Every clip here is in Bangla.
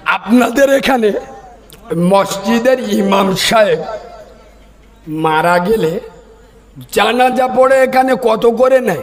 আপনাদের এখানে মসজিদের ইমাম সাহেব মারা গেলে জানাজা পড়ে এখানে কত করে নেয়?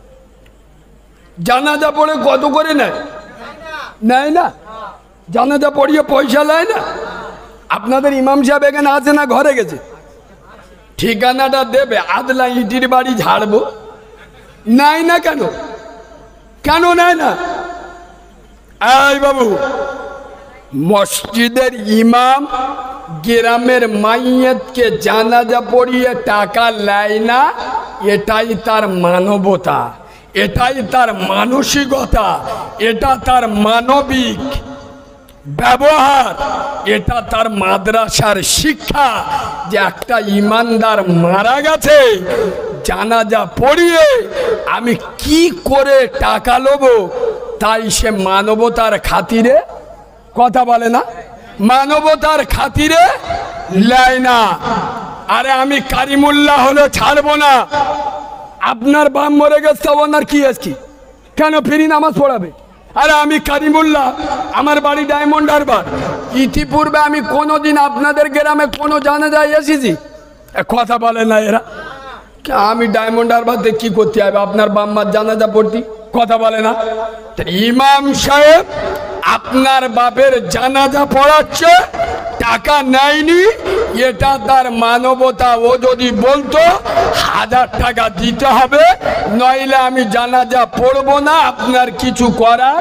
জানাজা পড়ে কত করে নেয়? নেয় না? জানাজা পড়িয়ে পয়সা নেয় না? আপনাদের ইমাম সাহেব এখানে আছে না ঘরে গেছে? ঠিকানাটা দেবে, আদলা ইটির বাড়ি ঝাড়বো। নেয় না কেন? কেন নেয় না? এই বাবু, মসজিদের ইমাম গ্রামের মাইয়াতকে জানাজা পড়িয়ে টাকা নেয় না, এটাই তার মানবতা, এটাই তার মানসিকতা, এটা তার মানবিক ব্যবহার, এটা তার মাদ্রাসার শিক্ষা যে একটা ইমানদার মারা গেছে, জানাজা পড়িয়ে আমি কি করে টাকা নেব, তাই সে মানবতার খাতিরে কথা বলে না, মানবতার খাতিরে নেয় না। আরে আমি কারিমুল্লাহ হলে ছাড়বো না। আপনার বাপ মরে গেছে, ওনার কি আজকে কেন ফিরি নামাজ পড়াবে? আরে আমি কারিমুল্লাহ, আমার বাড়ি ডায়মন্ড হারবার। ইতিপূর্বে আমি কোনোদিন আপনাদের গ্রামে কোনো জানাজায় এসেছি? কথা বলে না এরা। আমি ডায়মন্ড হারবারতে কি করতে হবে? আপনার বাম্মার জানাজা পড়তি? কথা বলে না। ইমাম সাহেব আপনার বাপের জানাজা পড়াচ্ছে, টাকা নেয়নি, এটা তার মানবতা। ও যদি বলতো 1000 টাকা দিতে হবে, নইলে আমি জানাজা পড়বো না, আপনার কিছু করার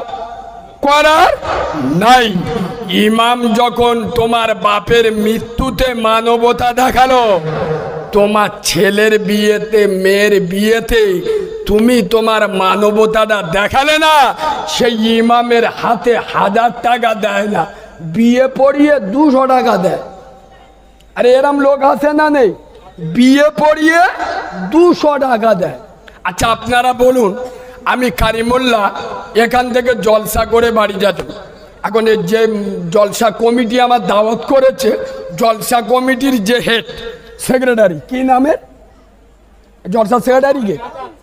নাই। ইমাম যখন তোমার বাপের মৃত্যুতে মানবতা দেখালো, তোমার ছেলের বিয়েতে, মেয়ের বিয়েতে তুমি তোমার মানবতাটা দেখালে না, সেই ইমামের হাতে 1000 টাকা দেয় না, বিয়ে পড়িয়ে 200 টাকা দেয়। আরে এরম লোক আছে না নেই? বিয়ে পড়িয়ে 200 টাকা দেয়। আচ্ছা আপনারা বলুন, আমি কারিমুল্লাহ এখান থেকে জলসা করে বাড়ি যেতাম। এখন যে জলসা কমিটি আমার দাওয়াত করেছে, জলসা কমিটির যে হেড সেক্রেটারি, কি নামের জলসা সেক্রেটারি কে?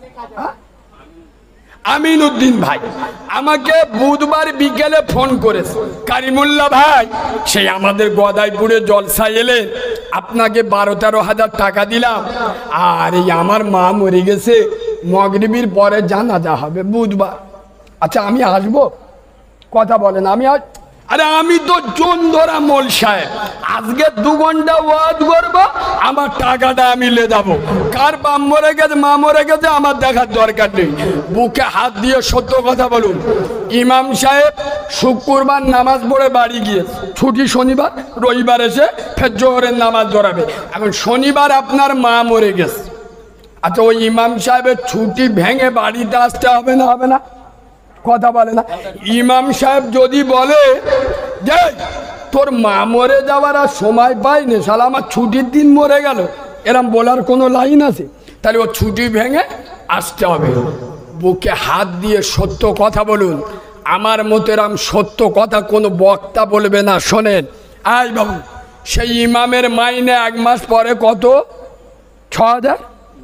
আমিন উদ্দিন ভাই আমাকে বুধবার বিকেলে ফোন করেছে, কারিমুল্লাহ ভাই, সেই আমাদের গদাইপুরে জলসা এলে আপনাকে 12-13 হাজার টাকা দিলাম, আর এই আমার মা মরে গেছে, মাগরিবের পরে জানাজা হবে বুধবার। আচ্ছা আমি আসবো? কথা বলেন। আমি আরে আমি তো জন ধরা মোল সাহেব, আজকে 2 ঘন্টা ওয়াজ করবো, আমার টাকাটা আমি লে যাবো। কার বাপ মরে গেছে, মা মরে গেছে, আমার দেখার দরকার নেই। বুকে হাত দিয়ে সত্য কথা বলুন। ইমাম সাহেব শুক্রবার নামাজ পড়ে বাড়ি গিয়ে, ছুটি শনিবার, রবিবার এসে ফের জোহরের নামাজ ধরাবে। এখন শনিবার আপনার মা মরে গেছে, আচ্ছা ওই ইমাম সাহেবের ছুটি ভেঙে বাড়িতে আসতে হবে না? হবে না? কথা বলে না। ইমাম সাহেব যদি বলে যে তোর মা মরে যাওয়ার আর সময় পাইনি, শালা আমার ছুটির দিন মরে গেল, এরম বলার কোনো লাইন আছে? তাহলে ও ছুটি ভেঙে আসতে হবে। বুকে হাত দিয়ে সত্য কথা বলুন। আমার মতো এরম সত্য কথা কোনো বক্তা বলবে না। শোনেন, আই বাবু, সেই ইমামের মাইনে 1 মাস পরে কত? 6000।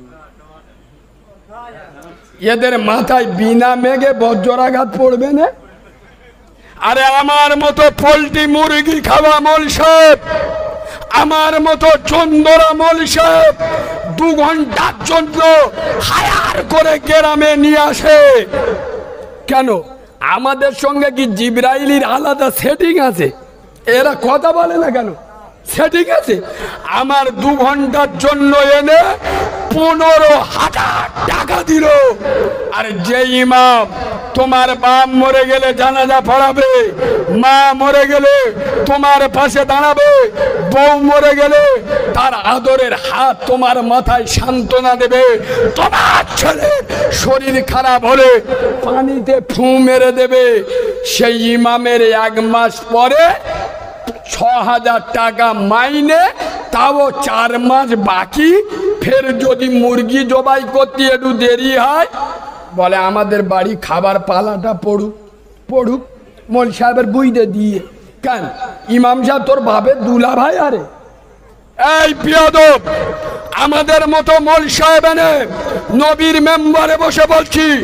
এদের মাথায় বিনা মেঘে বজ্রাঘাত পড়বে না? আরে আমার মতো পোল্ট্রি মুরগি খাওয়া মোল সাহেব, আমার মতো চন্দরা মোল সাহেব 2 ঘন্টার জন্য হায়ার করে গ্রামে নিয়ে আসে। কেন? আমাদের সঙ্গে কি জিবরাইলির আলাদা সেটিং আছে? এরা কথা বলে না কেন? সেটিং আছে। আমার 2 ঘন্টার জন্য এনে 15,000 টাকা দিল। আর যে ইমাম তোমার বাপ মরে গেলে জানাজা পড়াবে, মা মরে গেলে তোমার পাশে দাঁড়াবে, বউ মরে গেলে তার আদরের হাত তোমার মাথায় সান্ত্বনা দেবে, তোমার ছেলে শরীর খারাপ হলে পানিতে ফু মেরে দেবে, সেই ইমামের 1 মাস পরে 6000 টাকা মাইনে, তাও 4 মাস বাকি। ফের যদি মুরগি জবাই করতে একটু দেরি হয়, বলে আমাদের বাড়ি খাবার পালাটা পড়ুক মোল সাহেবের বুঝতে দিয়ে। কেন? ইমাম সাহেব তোর বাপের দুলা ভাই। আরে এই বিয়াদব, আমাদের মতো মোল সাহেব এনে নবীর মেম্বারে বসে বলছি,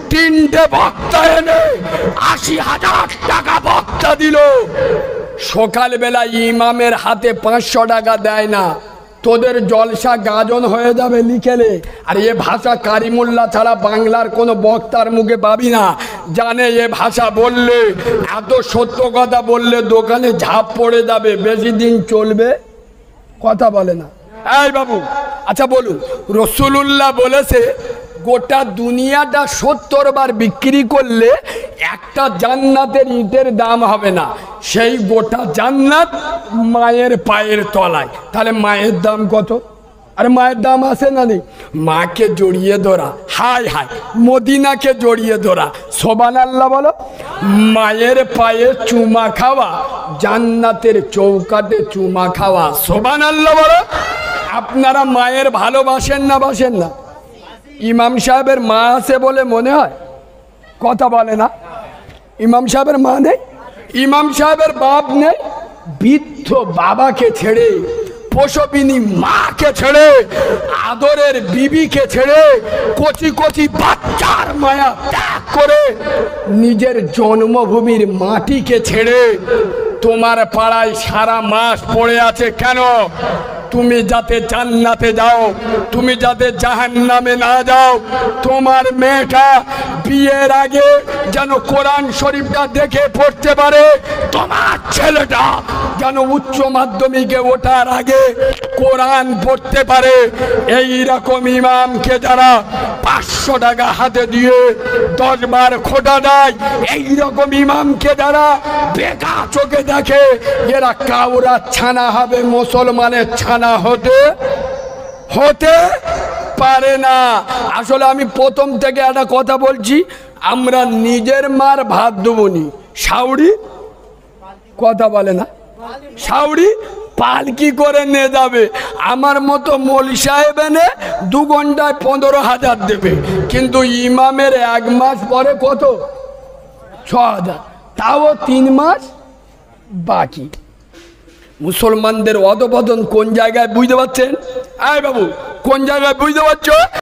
তিনটে বক্তা এনে ৮০,০০০ টাকা বক্তা দিল। সকালবেলা ইমামের হাতে ৫০০ টাকা দেয় না, তোদের জলসা গাজন হয়ে যাবে লিখেলে। আর এ ভাষা কারিমুল্লাহ ছাড়া বাংলার কোনো বক্তার মুখে পাবি না। জানে এ ভাষা বললে, এত সত্য কথা বললে দোকানে ঝাঁপ পড়ে যাবে, বেশি দিন চলবে, কথা বলে না। এই বাবু, আচ্ছা বলুন, রসুলুল্লাহ বলেছে গোটা দুনিয়াটা ৭০ বার বিক্রি করলে একটা জান্নাতের ইটের দাম হবে না। সেই গোটা জান্নাত মায়ের পায়ের তলায়। তাহলে মায়ের দাম কত? আরে মায়ের দাম আছে না নেই? মাকে জড়িয়ে ধরা, হায় হায়, মদিনাকে জড়িয়ে ধরা, সুবহানাল্লাহ বলো। মায়ের পায়ে চুমা খাওয়া, জান্নাতের চৌকাটে চুমা খাওয়া, সুবহানাল্লাহ বলো। আপনারা মায়ের ভালোবাসেন না বাসেন না? ইমাম সাহেবের মা আছে বলে মনে হয়, কথা বলে না। ইমাম সাহেবের মা নেই, ইমাম সাহেবের বাপ নেই। বৃদ্ধ বাবাকে ছেড়ে, প্রসবিনী মাকে ছেড়ে, আদরের বিবিকে ছেড়ে, কচি কচি বাচ্চার মায়া ত্যাগ করে, নিজের জন্মভূমির মাটিকে ছেড়ে তোমার পাড়ায় সারা মাস পড়ে আছে কেন? তুমি যাতে জান্নাতে যাও, তুমি যাতে জাহান্নামে না যাও। তোমার মেয়েটা বিয়ের আগে যেন কোরআন শরীফটা দেখে পড়তে পারে, তোমার ছেলেটা যেন উচ্চ মাধ্যমিকে ওঠার আগে কোরআন পড়তে পারে। এই রকম ইমামকে যারা ৫০০ টাকা হাতে দিয়ে ১০ বার খোটা দেয়, এই রকম ইমামকে যারা বেকা চোখে দেখে, এরা কাউরা ছানা হবে, মুসলমানের ছানা হতে পারে না। আসলে আমি প্রথম থেকে একটা কথা বলছি, আমরা নিজের মার ভাত দেবনি, শাউরি, কথা বলে না, শাউরি পালকি করে নিয়ে যাবে। আমার মতো মৌলী সাহেব এনে ২ ঘন্টায় ১৫,০০০ দেবে, কিন্তু ইমামের ১ মাস পরে কত? ৬,০০০, তাও ৩ মাস বাকি। মুসলমানদের অধপতন কোন জায়গায় বুঝতে পারছেন? এই বাবু, কোন জায়গায় বুঝতে পারছো?